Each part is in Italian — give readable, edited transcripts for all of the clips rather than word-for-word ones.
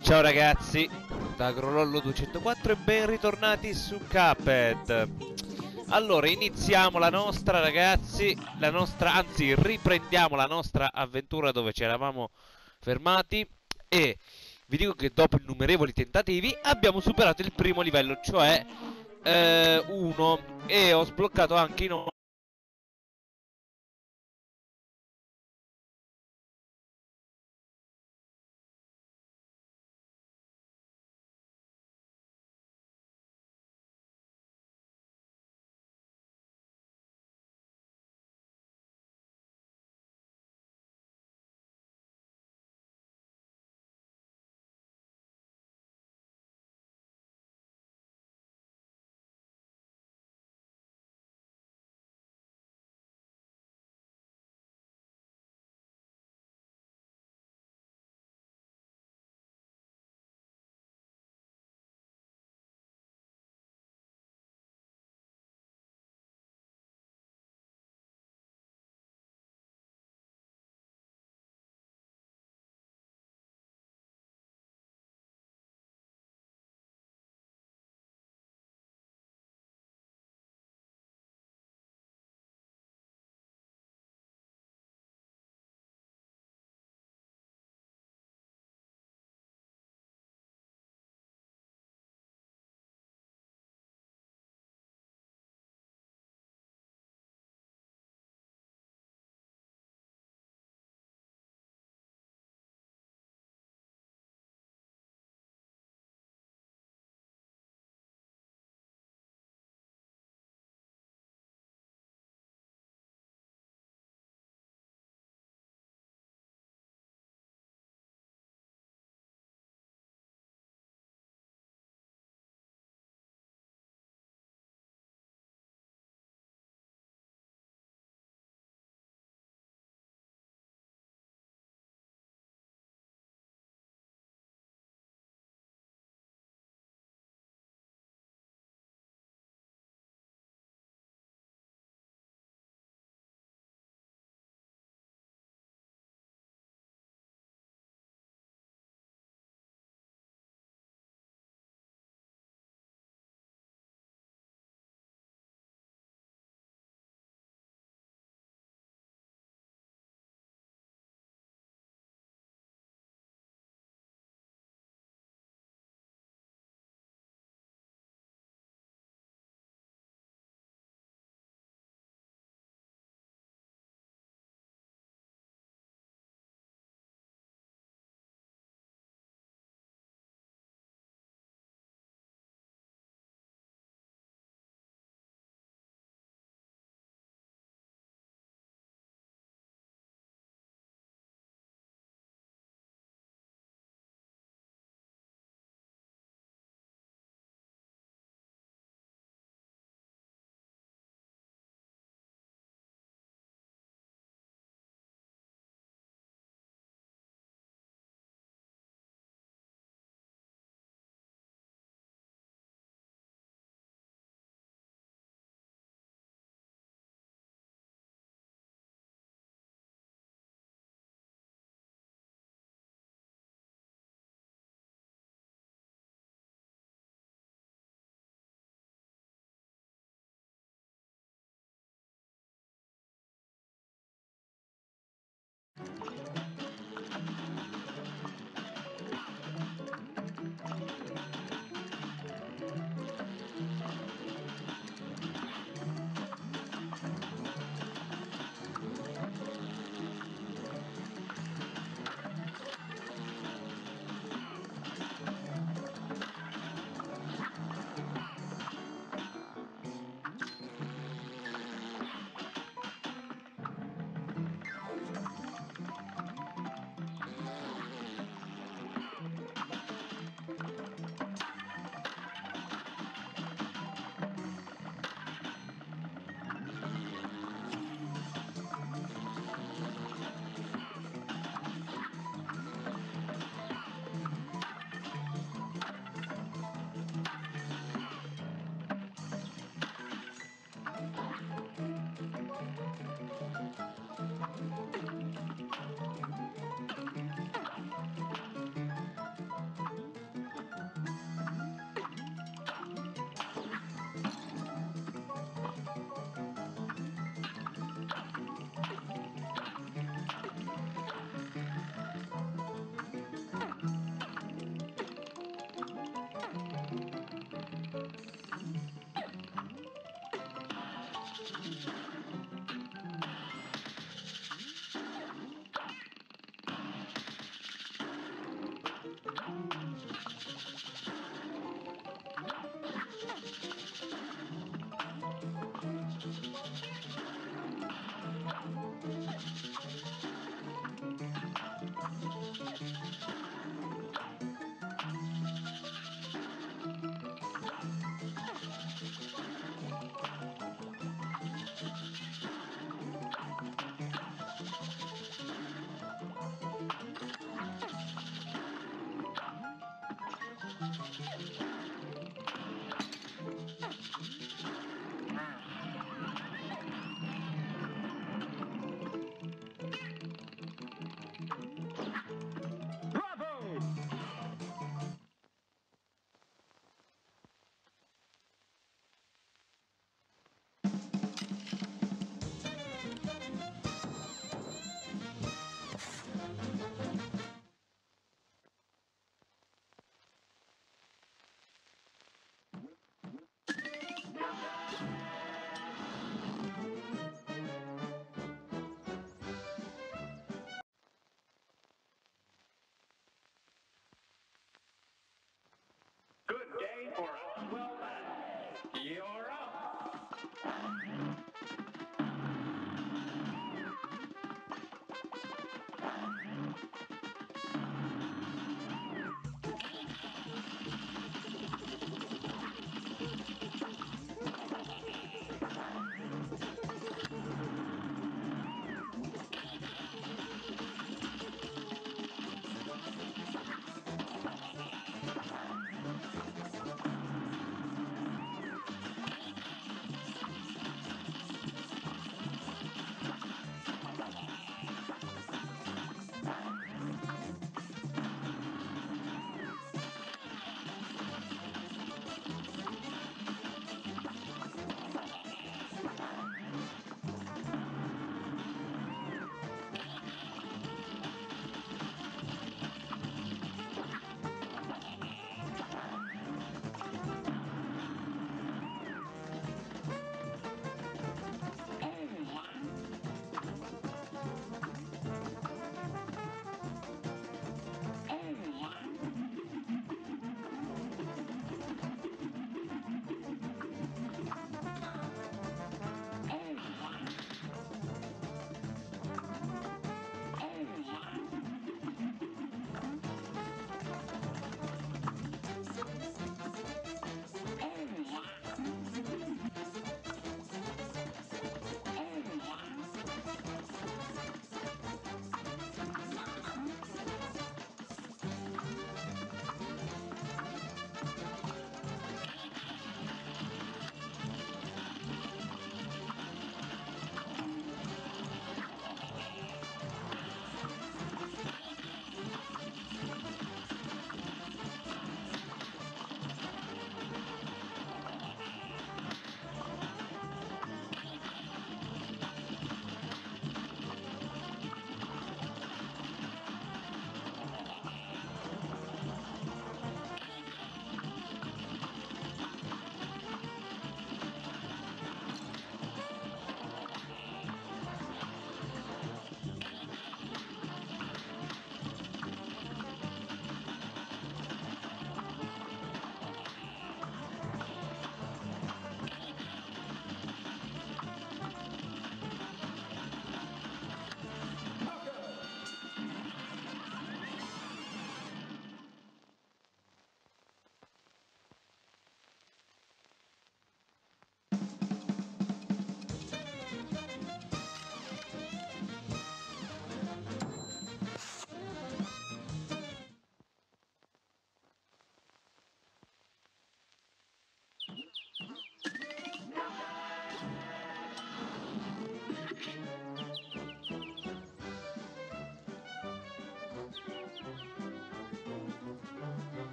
Ciao ragazzi, da Grolollo 204 e ben ritornati su Cuphead. Allora, iniziamo la nostra, ragazzi, anzi, riprendiamo la nostra avventura dove ci eravamo fermati e vi dico che dopo innumerevoli tentativi abbiamo superato il primo livello, cioè 1, e ho sbloccato anche in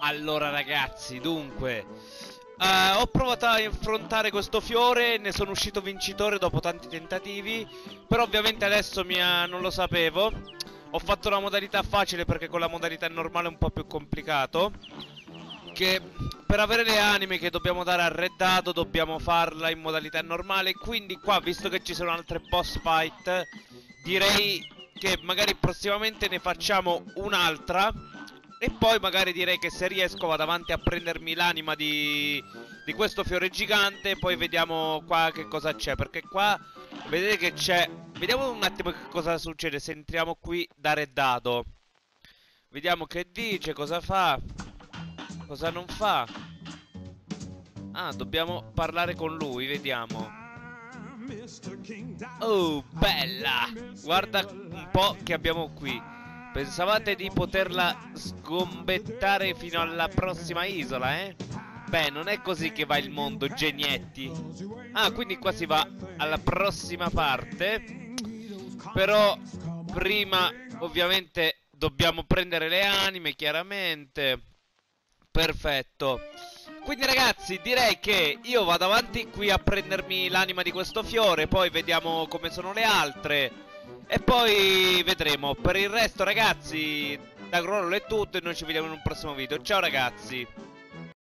Allora ragazzi, dunque, ho provato a affrontare questo fiore, ne sono uscito vincitore dopo tanti tentativi, però ovviamente adesso non lo sapevo. Ho fatto la modalità facile perché con la modalità normale è un po' più complicato. Che per avere le anime che dobbiamo dare al Re Dado dobbiamo farla in modalità normale. Quindi qua, visto che ci sono altre boss fight, direi che magari prossimamente ne facciamo un'altra. E poi magari direi che se riesco vado avanti a prendermi l'anima di questo fiore gigante. Poi vediamo qua che cosa c'è, perché qua vedete che c'è. Vediamo un attimo che cosa succede se entriamo qui da Re Dado. Vediamo che dice, cosa fa, cosa non fa. Ah, dobbiamo parlare con lui, vediamo. Oh, bella! Guarda un po' che abbiamo qui. Pensavate di poterla sgombettare fino alla prossima isola, eh? Beh, non è così che va il mondo, genietti. Ah, quindi qua si va alla prossima parte. Però prima, ovviamente, dobbiamo prendere le anime, chiaramente. Perfetto. Quindi ragazzi, direi che io vado avanti qui a prendermi l'anima di questo fiore. Poi vediamo come sono le altre. E poi vedremo. Per il resto ragazzi, da Grollo è tutto e noi ci vediamo in un prossimo video. Ciao ragazzi.